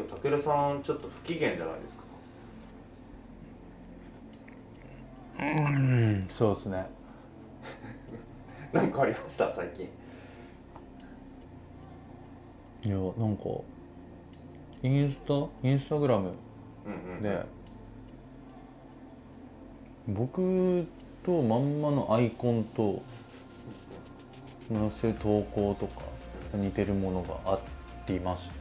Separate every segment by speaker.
Speaker 1: 今日たけるさんちょっと不機嫌じゃないですか？
Speaker 2: そうですね。
Speaker 1: なんかありました最近？
Speaker 2: いや、なんかインスタグラムで僕とまんまのアイコンとそういう投稿とか似てるものがありまして、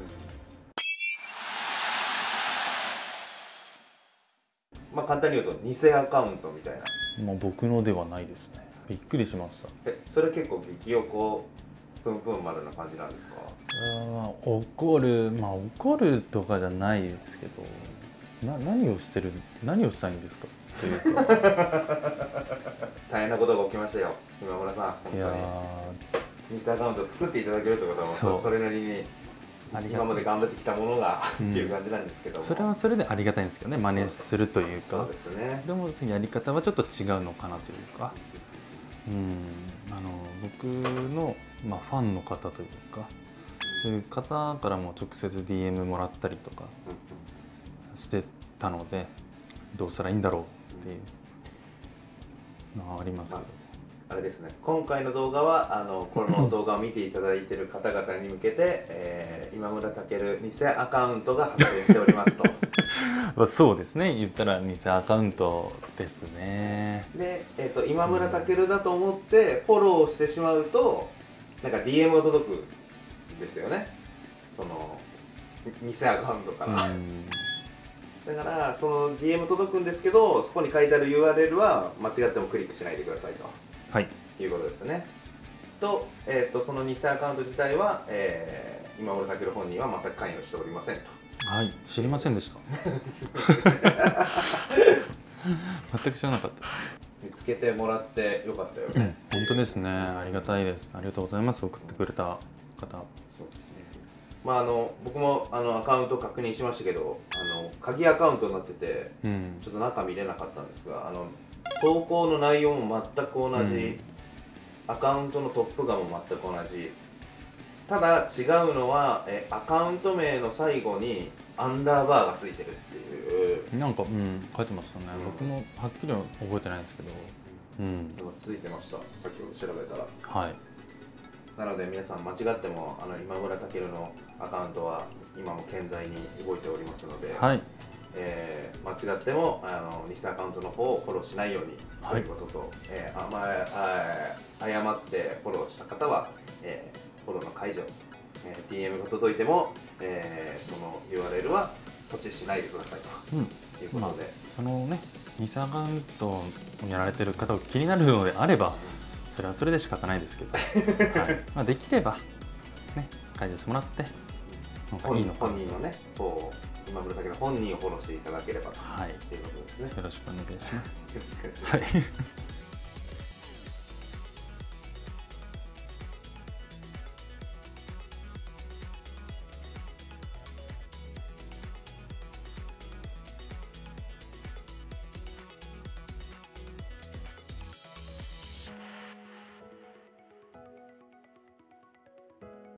Speaker 1: まあ簡単に言うと偽アカウントみたいな。
Speaker 2: まあ僕のではないですね。びっくりしました。
Speaker 1: それ結構激横プンプン丸な感じなんですか？
Speaker 2: 怒るとかじゃないですけど、何をしたいんですかというと
Speaker 1: 大変なことが起きましたよ今村さん、本当に。
Speaker 2: いや
Speaker 1: 偽アカウントを作っていただけるということはそれなりに今まで頑張ってきたものがっていう感じなんですけども、
Speaker 2: それはそれでありがたいんですけどね、真似するというか。
Speaker 1: そうですね。
Speaker 2: でもやり方はちょっと違うのかなというか、僕の、ファンの方というか、そういう方からも直接 DM もらったりとかしてたので、どうしたらいいんだろうっていうのはありますけど、
Speaker 1: あれですね、今回の動画はこの動画を見ていただいている方々に向けて、今村健偽アカウントが発生しておりますと
Speaker 2: そうですね、言ったら偽アカウントですね。
Speaker 1: で、今村健だと思ってフォローしてしまうとなんか DM が届くんですよね、その偽アカウントから。だからその DM 届くんですけど、そこに書いてある URL は間違ってもクリックしないでくださいと、いうことですね。と、その偽アカウント自体は、今村健本人は全く関与しておりませんと。
Speaker 2: はい、知りませんでした。全く知らなかった。
Speaker 1: 見つけてもらってよかったよね。
Speaker 2: 本当ですね、ありがたいです。ありがとうございます、送ってくれた方。
Speaker 1: そうですね。まあ僕もアカウント確認しましたけど、鍵アカウントになってて、ちょっと中見れなかったんですが、投稿の内容も全く同じ、アカウントのトップ画も全く同じ。ただ違うのは、アカウント名の最後にアンダーバーがついてるっていう。
Speaker 2: なんか書いてましたね。僕もはっきりは覚えてないんですけど、
Speaker 1: でもついてました、先ほど調べたら。
Speaker 2: はい。
Speaker 1: なので皆さん間違っても今村健のアカウントは今も健在に動いておりますので、
Speaker 2: はい、
Speaker 1: 間違っても偽アカウントの方をフォローしないようにということと、誤ってフォローした方は、フォローの解除、DM が届いても、その URL はポチしないでくださいということで、
Speaker 2: そのね、偽アカウントをやられてる方が気になるのであれば、それはそれで仕方ないですけど、できればね、解除してもらって、
Speaker 1: 本人のね、今村健本人をフォローしていただければということですね。
Speaker 2: よろしくお願いします。
Speaker 1: よろしくお願いします。